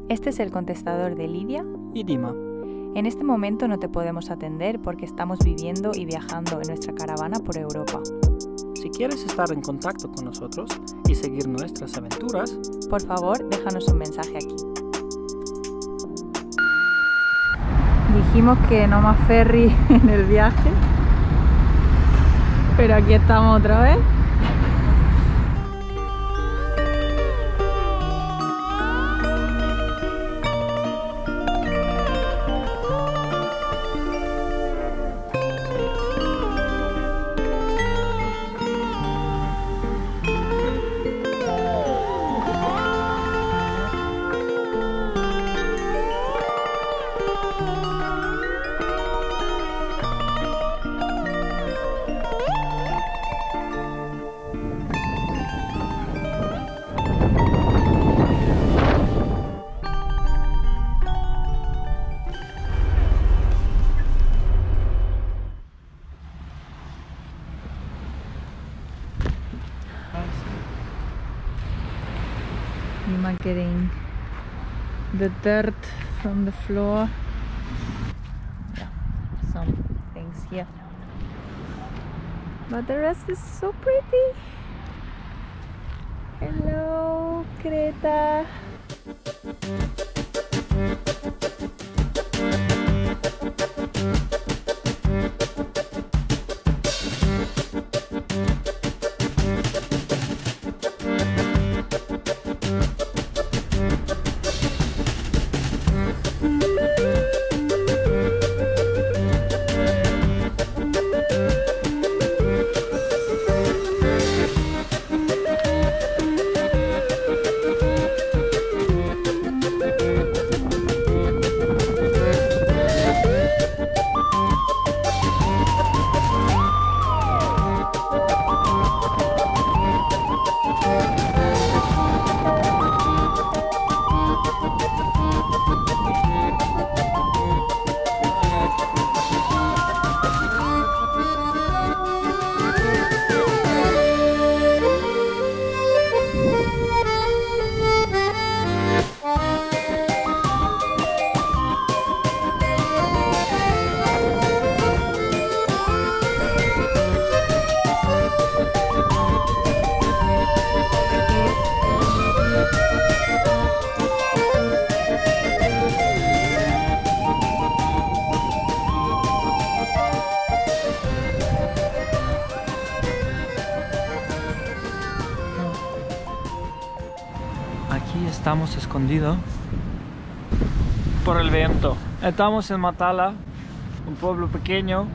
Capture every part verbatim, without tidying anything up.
Este es el contestador de Lidia y Dima. En este momento no te podemos atender porque estamos viviendo y viajando en nuestra caravana por Europa. Si quieres estar en contacto con nosotros y seguir nuestras aventuras, por favor, déjanos un mensaje aquí. Dijimos que no más ferry en el viaje, pero aquí estamos otra vez. Dima getting the dirt from the floor. Yeah, some things here. But the rest is so pretty. Hello, Creta. Aquí estamos escondidos por el viento. Estamos en Matala, un pueblo pequeño.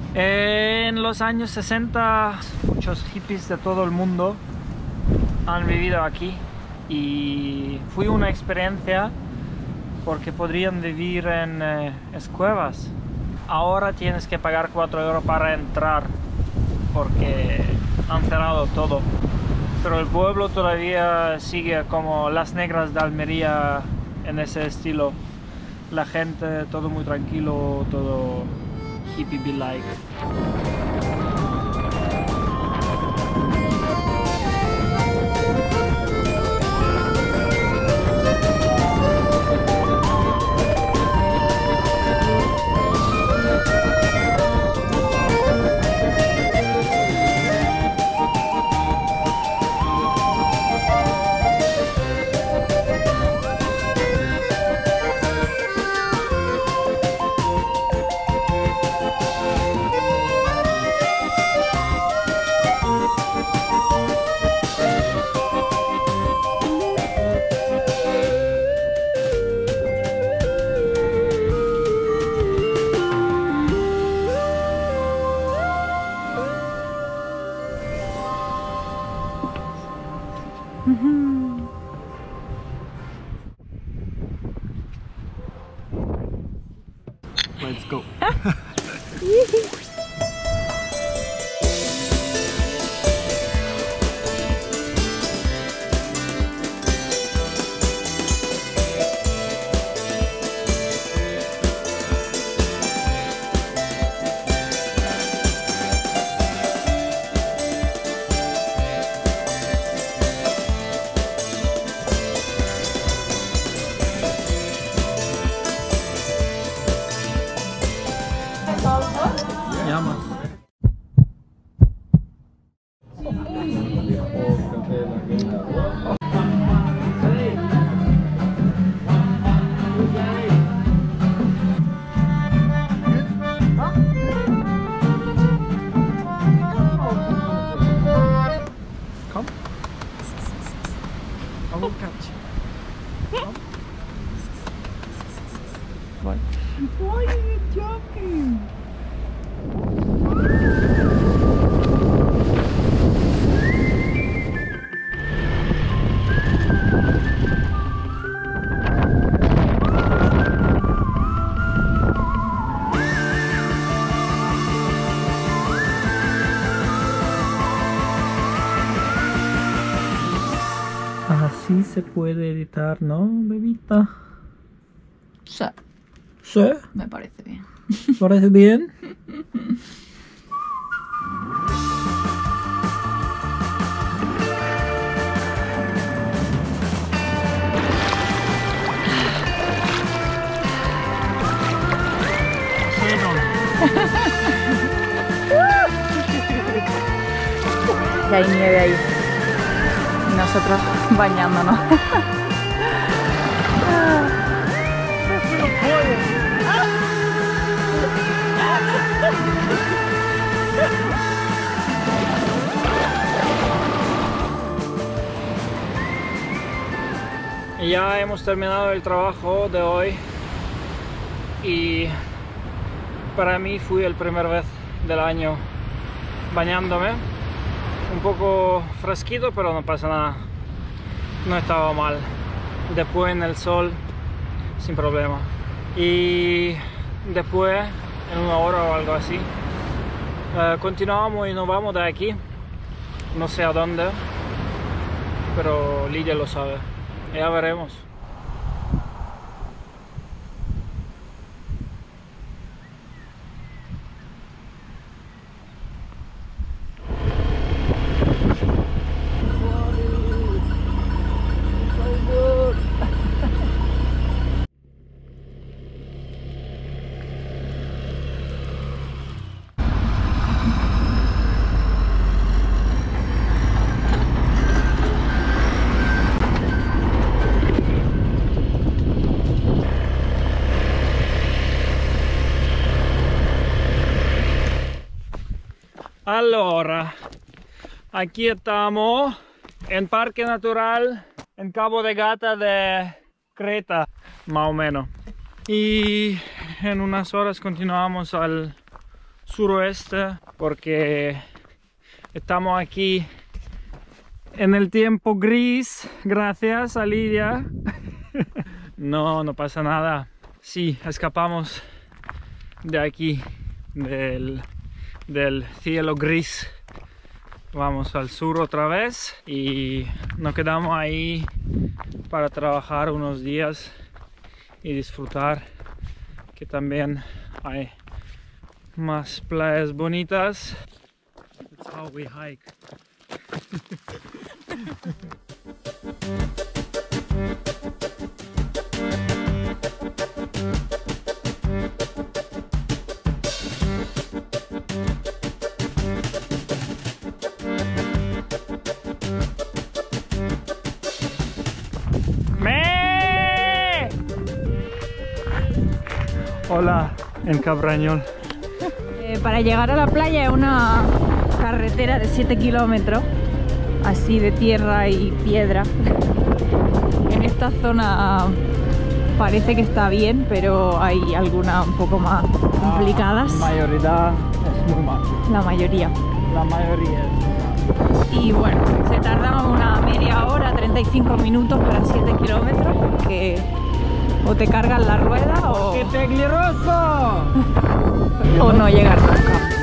En los años sesenta, muchos hippies de todo el mundo han vivido aquí y fue una experiencia porque podrían vivir en eh, cuevas. Ahora tienes que pagar cuatro euros para entrar porque han cerrado todo. Pero el pueblo todavía sigue como las negras de Almería en ese estilo. La gente, todo muy tranquilo, todo hippie-like. Let's go. Come. I will catch. Come. What? Why are you jumping? Así se puede editar, ¿no, bebita? Sí, ¿Sí? me parece bien. ¿Parece bien? Y hay nieve ahí. Y nosotros bañándonos. Y ya hemos terminado el trabajo de hoy y para mí fue el primer vez del año bañándome. Un poco fresquito, pero no pasa nada, no estaba mal. Después en el sol sin problema, y después en una hora o algo así uh, continuamos y nos vamos de aquí, no sé a dónde, pero Lidia lo sabe, ya veremos. Allora, aquí estamos en Parque Natural en Cabo de Gata de Creta, más o menos. Y en unas horas continuamos al suroeste porque estamos aquí en el tiempo gris, gracias a Lidia. No, no pasa nada. Sí, escapamos de aquí, del... del cielo gris. Vamos al sur otra vez y nos quedamos ahí para trabajar unos días y disfrutar, que también hay más playas bonitas. That's how we hike. Hola, en Cabrañón. Eh, para llegar a la playa es una carretera de siete kilómetros, así de tierra y piedra. En esta zona parece que está bien, pero hay algunas un poco más complicadas. La mayoría es muy mal. La mayoría. La mayoría es muy mal. Y bueno, se tarda una media hora, treinta y cinco minutos para siete kilómetros, que o te cargas la rueda o... ¡Qué peligroso! o no llegar nunca.